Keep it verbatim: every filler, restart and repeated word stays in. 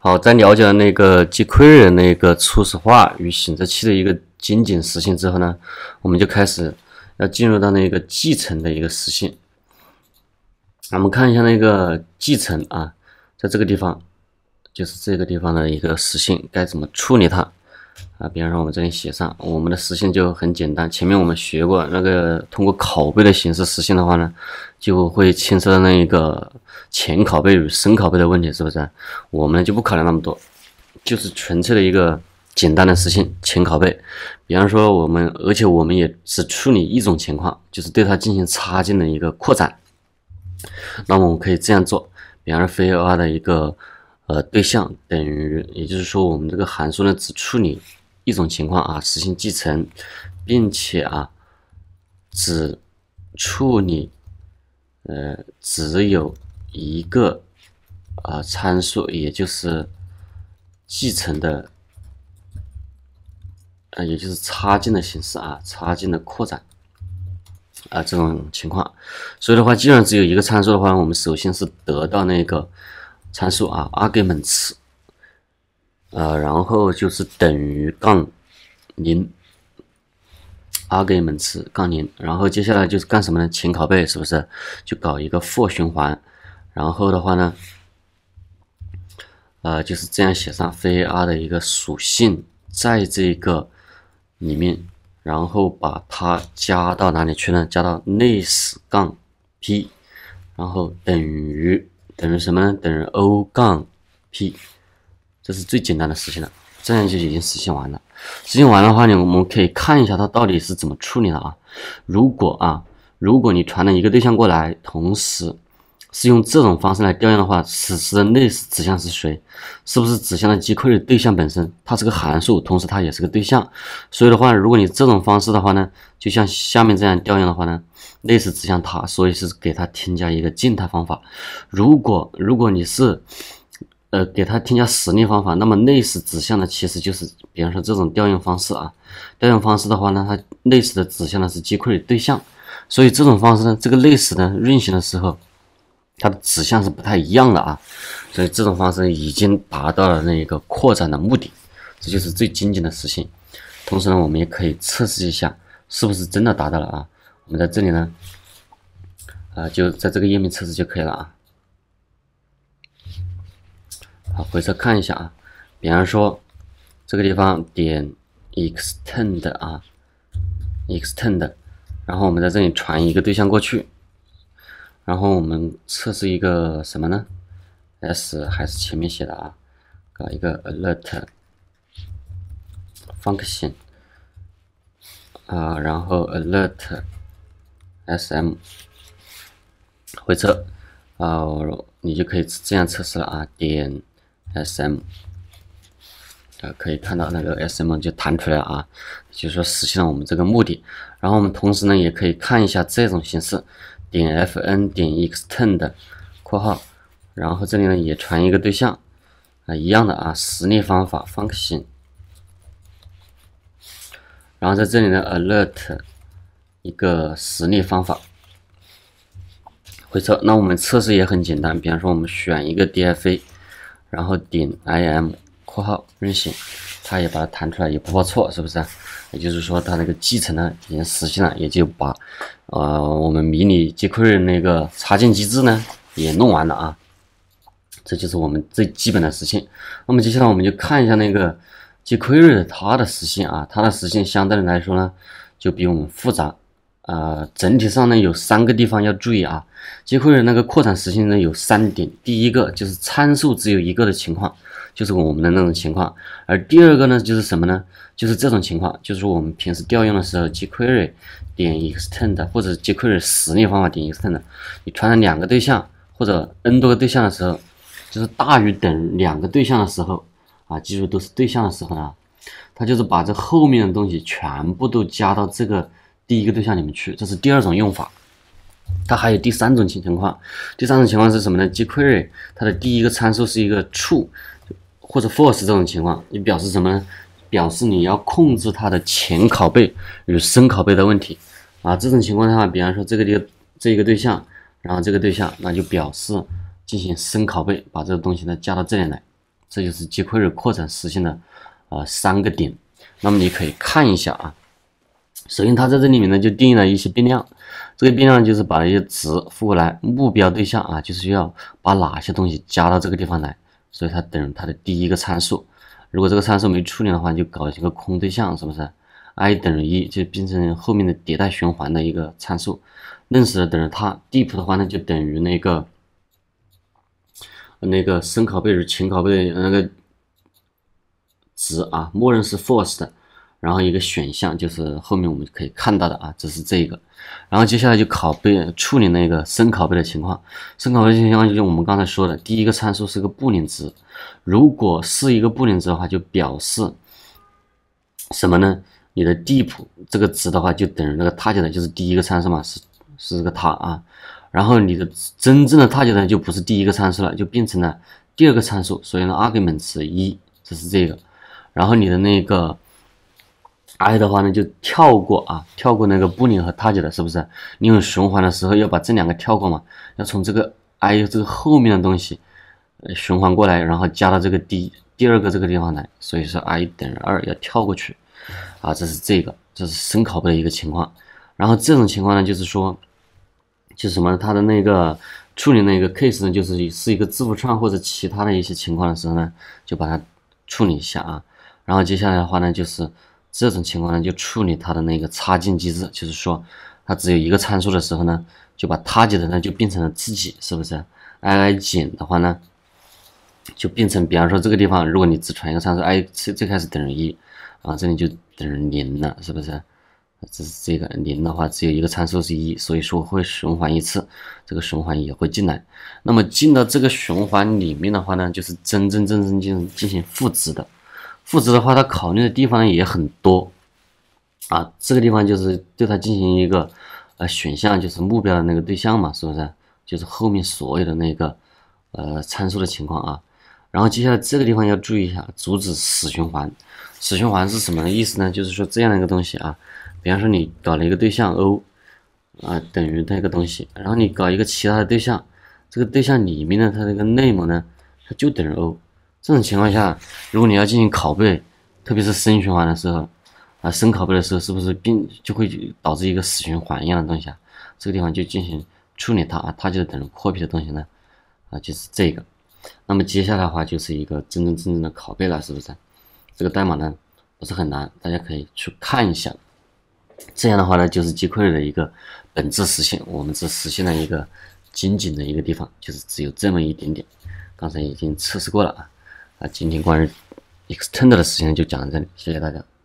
好，在了解了那个 jQuery 的那个初始化与行则器的一个精简实现之后呢，我们就开始要进入到那个继承的一个实现。我们看一下那个继承啊，在这个地方就是这个地方的一个实现该怎么处理它啊？比方说我们这里写上我们的实现就很简单，前面我们学过那个通过拷贝的形式实现的话呢，就会牵涉到那个前拷贝与深拷贝的问题，是不是？我们就不考虑那么多，就是纯粹的一个简单的实现前拷贝。比方说我们，而且我们也只处理一种情况，就是对它进行插件的一个扩展。那么我们可以这样做，比方说非 A 的一个呃对象等于，也就是说我们这个函数呢只处理一种情况啊，实现继承，并且啊只处理呃只有一个啊、呃、参数，也就是继承的呃也就是插件的形式啊，插件的扩展。啊，这种情况，所以的话，既然只有一个参数的话，我们首先是得到那个参数啊 ，arguments， 呃，然后就是等于杠零 ，arguments 杠零，然后接下来就是干什么呢？前拷贝是不是？就搞一个 for 循环，然后的话呢，呃，就是这样写上非 A 的一个属性，在这个里面。然后把它加到哪里去呢？加到类似杠 p， 然后等于等于什么呢？等于 o 杠 p， 这是最简单的实现了，这样就已经实现完了。实现完的话呢，我们可以看一下它到底是怎么处理的啊。如果啊，如果你传了一个对象过来，同时是用这种方式来调用的话，此时的类似指向是谁？是不是指向的 jQuery 对象本身？它是个函数，同时它也是个对象。所以的话，如果你这种方式的话呢，就像下面这样调用的话呢，类似指向它，所以是给它添加一个静态方法。如果如果你是呃给它添加实例方法，那么类似指向的其实就是比方说这种调用方式啊，调用方式的话呢，它类似的指向的是 jQuery 对象。所以这种方式呢，这个类似的运行的时候，它的指向是不太一样的啊，所以这种方式已经达到了那个扩展的目的，这就是最精简的实现。同时呢，我们也可以测试一下是不是真的达到了啊。我们在这里呢，啊、呃，就在这个页面测试就可以了啊。好，回车看一下啊，比方说这个地方点 extend 啊 ，extend， 然后我们在这里传一个对象过去。然后我们测试一个什么呢 ？S 还是前面写的啊？搞一个 alert function 啊，然后 alert sm 回车啊，你就可以这样测试了啊。点 sm 啊，可以看到那个 sm 就弹出来了啊，就是说实现了我们这个目的。然后我们同时呢，也可以看一下这种形式。点 fn 点 extend 括号，然后这里呢也传一个对象啊，一样的啊，实例方法 function， 然后在这里呢 alert 一个实例方法回车。那我们测试也很简单，比方说我们选一个 dfa， 然后点 im 括号运行，它也把它弹出来，也不报错，是不是？也就是说它那个继承呢已经实现了，也就把呃我们迷你 jQuery 那个插件机制呢也弄完了啊。这就是我们最基本的实现。那么接下来我们就看一下那个 jQuery 它的实现啊，它的实现相对来说呢就比我们复杂。呃，整体上呢有三个地方要注意啊。jQuery 那个扩展实现呢有三点，第一个就是参数只有一个的情况，就是我们的那种情况。而第二个呢就是什么呢？就是这种情况，就是我们平时调用的时候 jQuery 点 extend 或者 jQuery 实例方法点 extend， 你传了两个对象或者 n 多个对象的时候，就是大于等于两个对象的时候啊，记住都是对象的时候呢，它就是把这后面的东西全部都加到这个第一个对象里面去，这是第二种用法。它还有第三种情况，第三种情况是什么呢？ jQuery 它的第一个参数是一个 true 或者 false 这种情况，你表示什么呢？表示你要控制它的前拷贝与深拷贝的问题啊。这种情况的话，比方说这个地这一个对象，然后这个对象，那就表示进行深拷贝，把这个东西呢加到这里来。 这就是 jQuery 扩展实现的啊、呃、三个点。那么你可以看一下啊，首先它在这里面呢就定义了一些变量，这个变量就是把一些值赋过来，目标对象啊就是要把哪些东西加到这个地方来，所以它等于它的第一个参数。如果这个参数没处理的话，就搞一个空对象，是不是 ？i 等于一就变成后面的迭代循环的一个参数，认识的等于它 ，deep 的话呢就等于那个那个深拷贝与浅拷贝的那个值啊，默认是 false 的。然后一个选项就是后面我们可以看到的啊，这是这个。然后接下来就拷贝处理那个深拷贝的情况，深拷贝的情况就是我们刚才说的，第一个参数是个布林值，如果是一个布林值的话，就表示什么呢？你的 deep 这个值的话，就等于那个 target 就是第一个参数嘛，是是这个它啊。然后你的真正的 target 呢，就不是第一个参数了，就变成了第二个参数，所以呢 argument 是一，这是这个。然后你的那个i 的话呢，就跳过啊，跳过那个布林和 target 是不是？你用循环的时候要把这两个跳过嘛，要从这个 i 这个后面的东西呃循环过来，然后加到这个第第二个这个地方来，所以说 i 等于二要跳过去啊，这是这个，这是深拷贝的一个情况。然后这种情况呢，就是说，就是什么，它的那个处理那个 case 呢，就是是一个字符串或者其他的一些情况的时候呢，就把它处理一下啊。然后接下来的话呢，就是这种情况呢，就处理它的那个插进机制，就是说它只有一个参数的时候呢，就把 target 呢就变成了自己，是不是 ？i i 减的话呢，就变成，比方说这个地方，如果你只传一个参数 i 最开始等于一啊，这里就等于零了，是不是？这是这个零的话，只有一个参数是一，所以说会循环一次，这个循环也会进来。那么进到这个循环里面的话呢，就是真真正正进行进行赋值的。赋值的话，它考虑的地方呢也很多啊。这个地方就是对它进行一个呃选项，就是目标的那个对象嘛，是不是？就是后面所有的那个呃参数的情况啊。然后接下来这个地方要注意一下，阻止死循环。死循环是什么意思呢？就是说这样的一个东西啊，比方说你搞了一个对象 O 啊等于那个东西，然后你搞一个其他的对象，这个对象里面的它这个 name 呢，它就等于 O。这种情况下，如果你要进行拷贝，特别是深循环的时候啊，深拷贝的时候，是不是并就会导致一个死循环一样的东西啊？这个地方就进行处理它啊，它就等于 copy 的东西呢啊，就是这个。那么接下来的话就是一个真真正正的拷贝了，是不是？这个代码呢不是很难，大家可以去看一下。这样的话呢，就是 jQuery 的一个本质实现，我们只实现了一个仅仅的一个地方，就是只有这么一点点。刚才已经测试过了啊。啊，今天关于 extend 的事情就讲到这里，谢谢大家。